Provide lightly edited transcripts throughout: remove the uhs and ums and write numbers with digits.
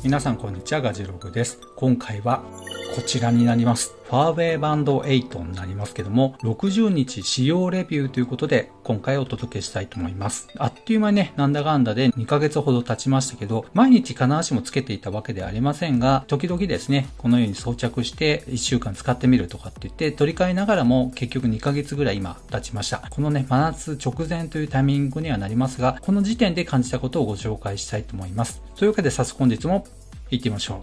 皆さんこんにちは、ガジログです。今回はこちらになります。ファーウェイバンド8になりますけども、60日使用レビューということで今回お届けしたいと思います。あっという間にね、なんだかんだで2ヶ月ほど経ちましたけど、毎日必ずしもつけていたわけではありませんが、時々ですね、このように装着して1週間使ってみるとかって言って取り替えながらも結局2ヶ月ぐらい今経ちました。このね、真夏直前というタイミングにはなりますが、この時点で感じたことをご紹介したいと思います。というわけで早速本日も行ってみましょう。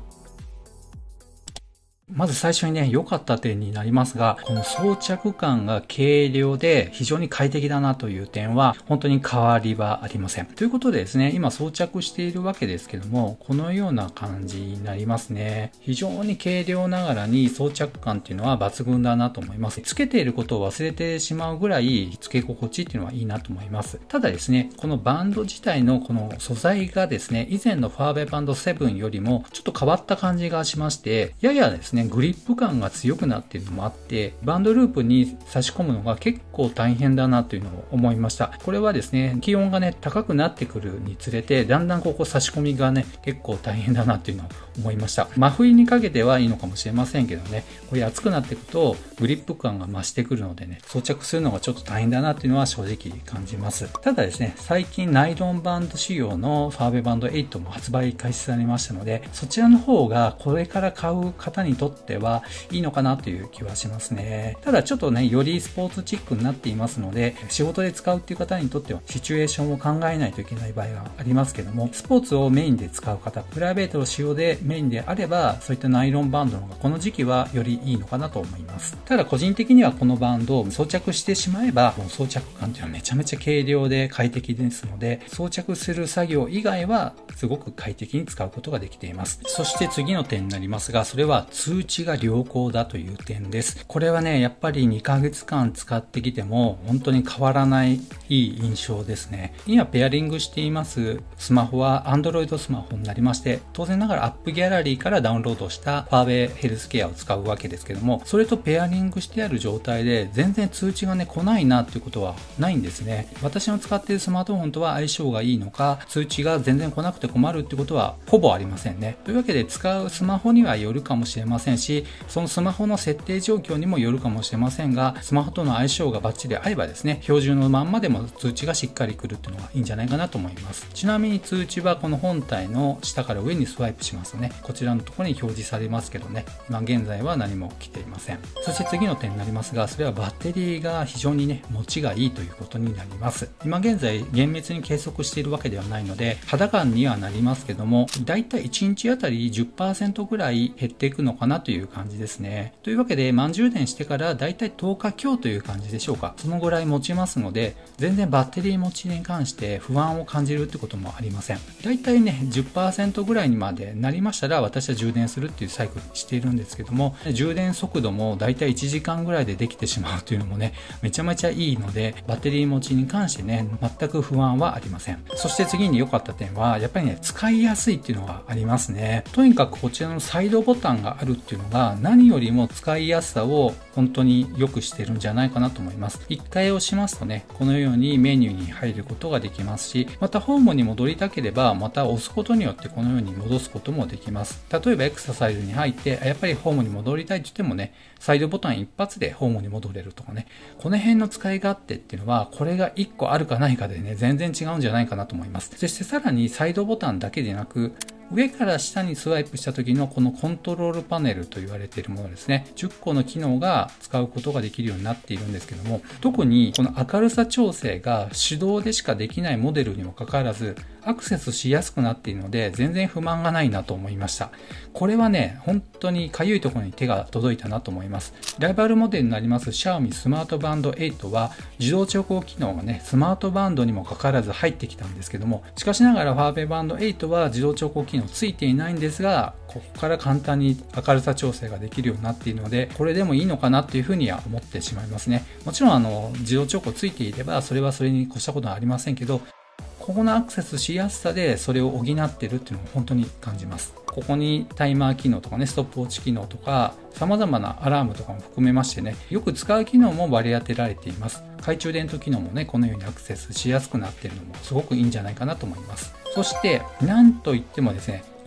まず最初にね、良かった点になりますが、この装着感が軽量で非常に快適だなという点は本当に変わりはありません。ということでですね、今装着しているわけですけども、このような感じになりますね。非常に軽量ながらに装着感っていうのは抜群だなと思います。つけていることを忘れてしまうぐらい付け心地っていうのはいいなと思います。ただですね、このバンド自体のこの素材がですね、以前のファーウェイバンド7よりもちょっと変わった感じがしまして、ややですね、グリップ感が強くなっているのもあって、バンドループに差し込むのが結構大変だなというのを思いました。これはですね、気温がね、高くなってくるにつれて、だんだんここ差し込みがね、結構大変だなというのを思いました。真冬にかけてはいいのかもしれませんけどね、これ暑くなっていくと、グリップ感が増してくるのでね、装着するのがちょっと大変だなというのは正直感じます。ただですね、最近ナイロンバンド仕様のファーウェイバンド8も発売開始されましたので、そちらの方がこれから買う方にとってはいいのかなという気はしますね。ただちょっとね、よりスポーツチックになっていますので、仕事で使うっていう方にとってはシチュエーションを考えないといけない場合がありますけども、スポーツをメインで使う方、プライベートの使用でメインであれば、そういったナイロンバンドの方がこの時期はよりいいのかなと思います。ただ個人的にはこのバンドを装着してしまえば、装着感っていうのはめちゃめちゃ軽量で快適ですので、装着する作業以外はすごく快適に使うことができています。そして次の点になりますが、それは通知が良好だという点です。これはね、やっぱり2ヶ月間使ってきても本当に変わらないいい印象ですね。今ペアリングしていますスマホは Android スマホになりまして、当然ながらアップギャラリーからダウンロードしたファーウェイヘルスケアを使うわけですけども、それとペアリングしてある状態で全然通知がね、来ないなっていうことはないんですね。私の使っているスマートフォンとは相性がいいのか、通知が全然来なくて困るってことはほぼありませんね。というわけで使うスマホにはよるかもしれませんし、そのスマホの設定状況にもよるかもしれませんが、スマホとの相性がバッチリ合えばですね、標準のまんまでも通知がしっかり来るっていうのがいいんじゃないかなと思います。ちなみに通知はこの本体の下から上にスワイプしますとね、こちらのところに表示されますけどね、今現在は何も来ていません。そして次の点になりますが、それはバッテリーが非常にね、持ちがいいということになります。今現在厳密に計測しているわけではないので、肌感にはなりますけども、だいたい1日あたり 10% ぐらい減っていくのかなという感じですね。というわけで満充電してからだいたい10日強という感じでしょうか。そのぐらい持ちますので、全然バッテリー持ちに関して不安を感じるってこともありません。だいたいね、10% ぐらいにまでなりましたら私は充電するっていうサイクルにしているんですけども、充電速度もだいたい1時間ぐらいでできてしまうというのもね、めちゃめちゃいいので、バッテリー持ちに関してね、全く不安はありません。そして次に良かった点は、やっぱりね、使いやすいっていうのがありますね。とにかくこちらのサイドボタンがあるっていうのが何よりも使いやすさを本当に良くしてるんじゃないかなと思います。一回押しますとね、このようにメニューに入ることができますし、またホームに戻りたければまた押すことによってこのように戻すこともできます。例えばエクササイズに入ってやっぱりホームに戻りたいと言ってもね、サイドボタン一発でホームに戻れるとかね、この辺の使い勝手っていうのはこれが1個あるかないかでね、全然違うんじゃないかなと思います。そしてさらにサイドボタンだけでなく、上から下にスワイプした時のこのコントロールパネルと言われているものですね。10個の機能が使うことができるようになっているんですけども、特にこの明るさ調整が手動でしかできないモデルにもかかわらず、アクセスしやすくなっているので全然不満がないなと思いました。これはね、本当にかゆいところに手が届いたなと思います。ライバルモデルになります Xiaomi スマートバンド8は自動調光機能がね、スマートバンドにもかかわらず入ってきたんですけども、しかしながらファーウェイバンド8は自動調光機能ついていないんですが、ここから簡単に明るさ調整ができるようになっているので、これでもいいのかなっていうふうには思ってしまいますね。もちろん自動調光ついていればそれはそれに越したことはありませんけど、ここのアクセスしやすさでそれを補ってるっていうのを本当に感じます。ここにタイマー機能とかね、ストップウォッチ機能とか様々なアラームとかも含めましてね、よく使う機能も割り当てられています。懐中電灯機能もね、このようにアクセスしやすくなっているのもすごくいいんじゃないかなと思います。そしてなんといってもですね、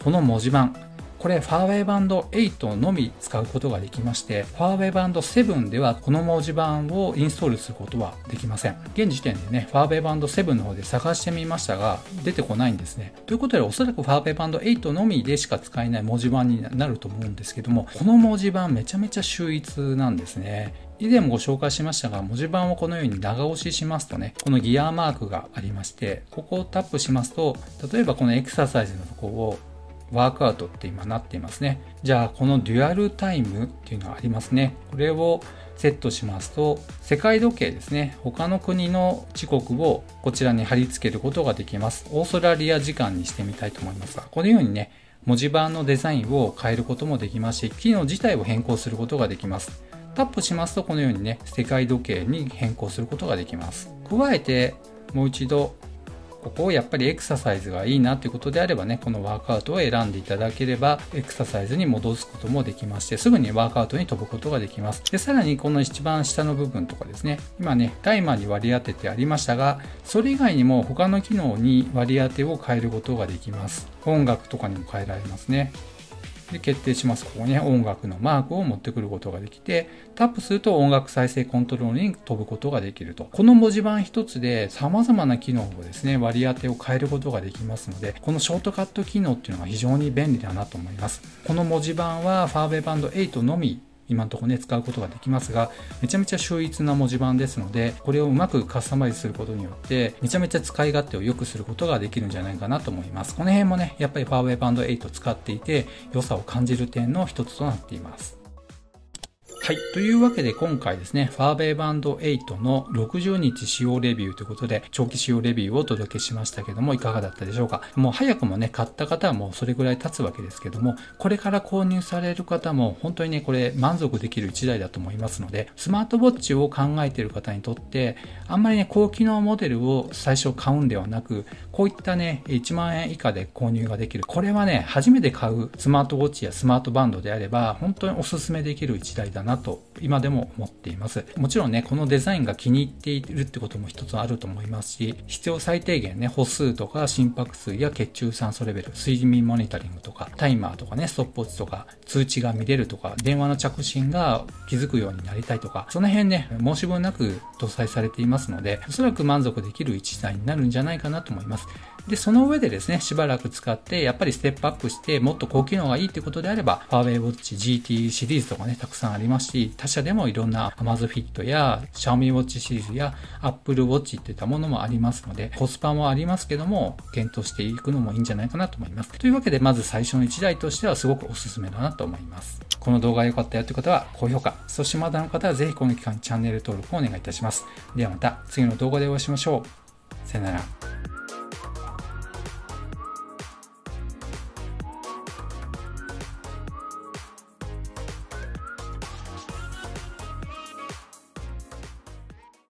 この文字盤、これファーウェイバンド8のみ使うことができまして、ファーウェイバンド7ではこの文字盤をインストールすることはできません。現時点でね、ファーウェイバンド7の方で探してみましたが、出てこないんですね。ということで、おそらくファーウェイバンド8のみでしか使えない文字盤になると思うんですけども、この文字盤めちゃめちゃ秀逸なんですね。以前もご紹介しましたが、文字盤をこのように長押ししますとね、このギアマークがありまして、ここをタップしますと、例えばこのエクササイズのところをワークアウトって今なっていますね。じゃあこのデュアルタイムっていうのがありますね。これをセットしますと、世界時計ですね。他の国の時刻をこちらに貼り付けることができます。オーストラリア時間にしてみたいと思いますが、このようにね、文字盤のデザインを変えることもできますし、機能自体を変更することができます。タップしますとこのようにね、世界時計に変更することができます。加えて、もう一度ここをやっぱりエクササイズがいいなということであればね、このワークアウトを選んでいただければ、エクササイズに戻すこともできまして、すぐにワークアウトに飛ぶことができます。で、さらにこの一番下の部分とかですね、今ね、タイマーに割り当ててありましたが、それ以外にも他の機能に割り当てを変えることができます。音楽とかにも変えられますね。で、決定します。ここに音楽のマークを持ってくることができて、タップすると音楽再生コントロールに飛ぶことができると。この文字盤一つで様々な機能をですね、割り当てを変えることができますので、このショートカット機能っていうのが非常に便利だなと思います。この文字盤はファーウェイバンド8のみ今のところね、使うことができますが、めちゃめちゃ秀逸な文字盤ですので、これをうまくカスタマイズすることによって、めちゃめちゃ使い勝手を良くすることができるんじゃないかなと思います。この辺もね、やっぱりファーウェイバンド8を使っていて、良さを感じる点の一つとなっています。はい。というわけで今回ですね、ファーウェイバンド8の60日使用レビューということで、長期使用レビューをお届けしましたけども、いかがだったでしょうか。もう早くもね、買った方はもうそれぐらい経つわけですけども、これから購入される方も本当にね、これ満足できる1台だと思いますので、スマートウォッチを考えている方にとって、あんまりね、高機能モデルを最初買うんではなく、こういったね、1万円以下で購入ができる。これはね、初めて買うスマートウォッチやスマートバンドであれば、本当にお勧めできる1台だなと今でも思っています。もちろんね、このデザインが気に入っているってことも一つあると思いますし、必要最低限ね、歩数とか心拍数や血中酸素レベル、睡眠モニタリングとか、タイマーとかね、ストップウォッチとか、通知が見れるとか、電話の着信が気づくようになりたいとか、その辺ね、申し分なく搭載されていますので、おそらく満足できる1台になるんじゃないかなと思います。で、その上でですね、しばらく使って、やっぱりステップアップして、もっと高機能がいいってことであれば、ファーウェイウォッチ GT シリーズとかね、たくさんありますし、他社でもいろんな Amazfit や Xiaomi Watch シリーズや Apple Watch っていったものもありますので、コスパもありますけども、検討していくのもいいんじゃないかなと思います。というわけで、まず最初の1台としてはすごくおすすめだなと思います。この動画が良かったよという方は高評価、そしてまだの方はぜひこの期間チャンネル登録をお願いいたします。ではまた次の動画でお会いしましょう。さよなら。